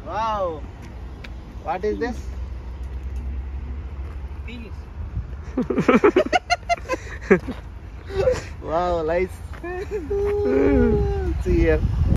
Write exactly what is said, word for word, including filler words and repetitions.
Wow. What is this? Pinus. Wow, nice. See ya.